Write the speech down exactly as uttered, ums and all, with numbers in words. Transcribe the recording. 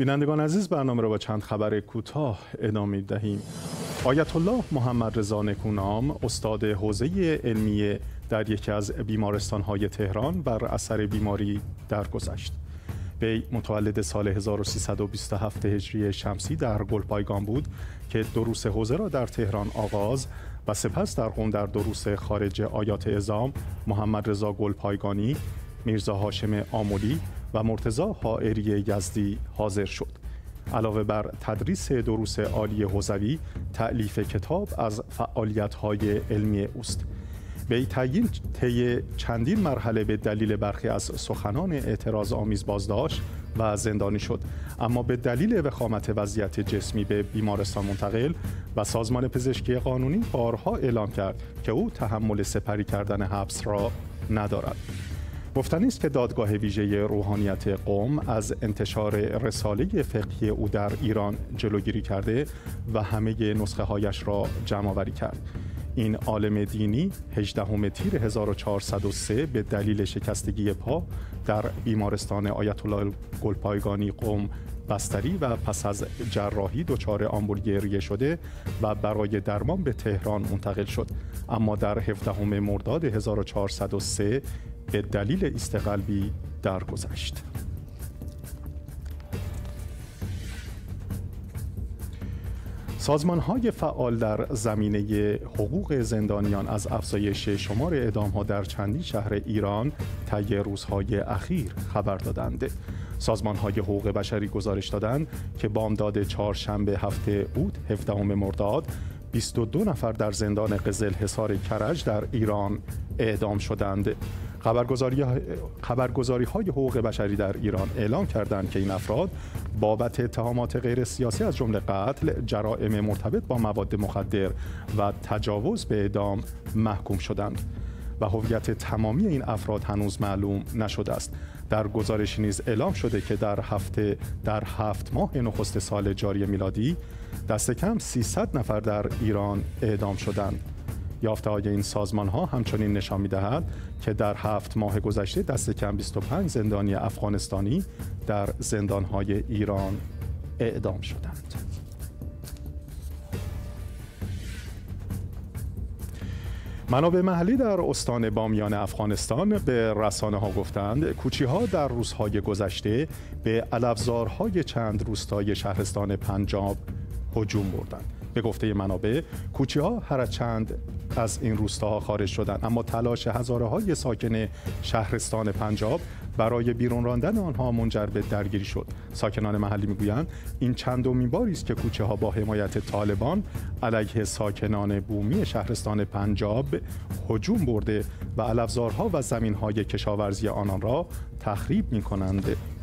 بینندگان عزیز، برنامه را با چند خبر کوتاه ادامه دهیم. آیت الله محمد رضا نکونام، استاد حوزه علمیه در یکی از بیمارستان‌های تهران، بر اثر بیماری درگذشت. وی متولد سال هزار و سیصد و بیست و هفت هجری شمسی در گلپایگان بود که دروس حوزه را در تهران آغاز و سپس در قم در دروس خارج آیات اعظام محمد رضا گلپایگانی، میرزا هاشم آملی و مرتضی حائری یزدی حاضر شد. علاوه بر تدریس دروس عالی حوزوی، تألیف کتاب از فعالیت‌های علمی اوست. به تعیین طی چندین مرحله به دلیل برخی از سخنان اعتراض آمیز بازداشت و زندانی شد، اما به دلیل وخامت وضعیت جسمی به بیمارستان منتقل و سازمان پزشکی قانونی بارها اعلام کرد که او تحمل سپری کردن حبس را ندارد. گفتنی است که دادگاه ویژه روحانیت قم از انتشار رساله فقهی او در ایران جلوگیری کرده و همه نسخه هایش را جمع آوری کرد. این عالم دینی هجدهم تیر هزار و چهارصد و سه به دلیل شکستگی پا در بیمارستان آیت الله گلپایگانی قم بستری و پس از جراحی دچار آمبولگریه شده و برای درمان به تهران منتقل شد، اما در هفدهم مرداد هزار و چهارصد و سه به دلیل ایست قلبی درگذشت. سازمان‌های فعال در زمینه حقوق زندانیان از افزایش شمار اعدام‌ها در چندین شهر ایران طی روزهای اخیر خبر دادند. سازمان‌های حقوق بشری گزارش دادند که بامداد چهارشنبه هفته اوت هفدهم مرداد بیست و دو نفر در زندان قزلحصار کرج در ایران اعدام شدند. خبرگزاری خبرگزاری های حقوق بشری در ایران اعلام کردند که این افراد بابت اتهامات غیر سیاسی از جمله قتل، جرائم مرتبط با مواد مخدر و تجاوز به اعدام محکوم شدند و هویت تمامی این افراد هنوز معلوم نشده است. در گزارش نیز اعلام شده که در هفته در هفت ماه نخست سال جاری میلادی دست کم سیصد نفر در ایران اعدام شدند. یافته‌های این سازمان‌ها همچنین نشان می‌دهد که در هفت ماه گذشته دست کم بیست و پنج زندانی افغانستانی در زندان‌های ایران اعدام شدند. منابع محلی در استان بامیان افغانستان به رسانه‌ها گفتند کوچی‌ها در روزهای گذشته به علفزارهای چند روستای شهرستان پنجاب هجوم بردند. به گفته منابع، کوچی‌ها هرچند از این روستاها خارج شدند، اما تلاش هزاره های ساکن شهرستان پنجاب برای بیرون راندن آنها منجر به درگیری شد. ساکنان محلی میگویند این چندمین باری است که کوچه‌ها با حمایت طالبان علیه ساکنان بومی شهرستان پنجاب هجوم برده و علفزارها و زمین‌های کشاورزی آنان را تخریب می‌کنند.